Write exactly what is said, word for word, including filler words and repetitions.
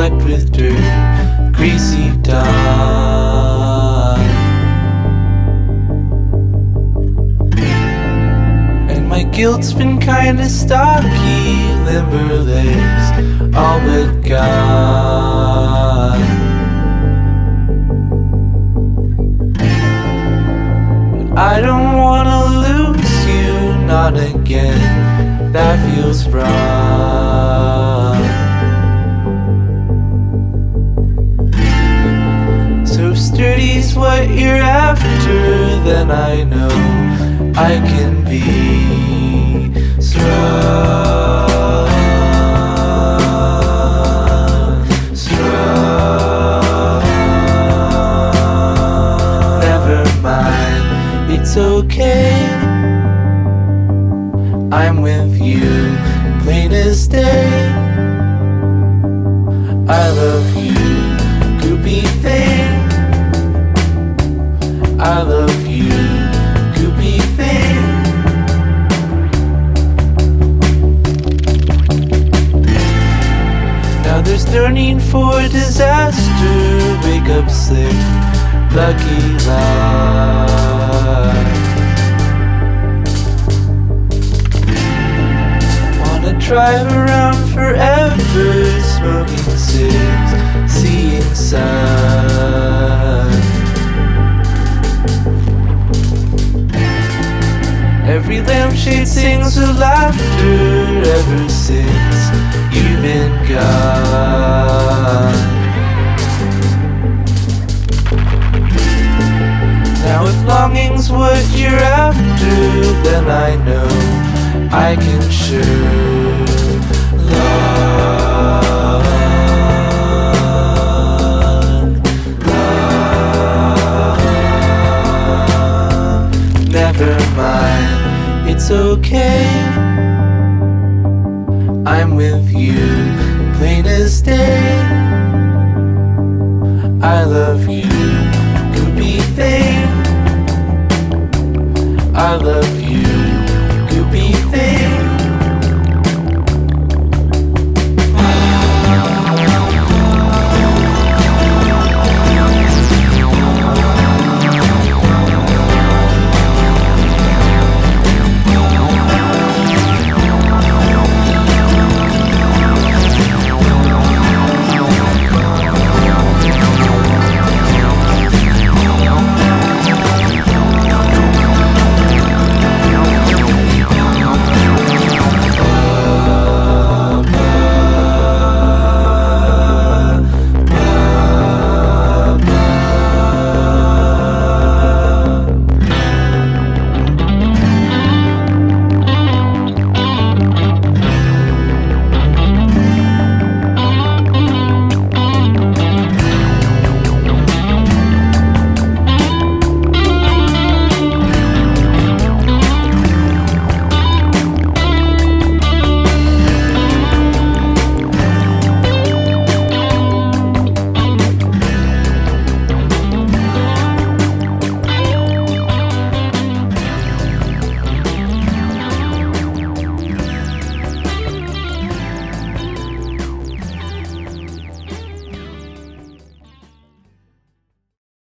flecked with dirt, greasy dawn. And my guilt's been kinda stocky, limber legs, all but gone. But I don't wanna lose you, not again, that feels wrong. So if sturdy's what you're after, then I know I can be strong, strong. Never mind, it's okay, I'm with you, plain as day. I love you, goopy thing. I love you, goopy thing. Now there's no need for disaster. Wake up sick, lucky life. Wanna drive around forever, smoking cigs, seeing sun. Every lampshade sings with laughter ever since you've been gone. Now if longing's what you're after, then I know I can sure love, love. Never mind, it's okay, I'm with you, plain as day. I love you, goopy thing. I love you.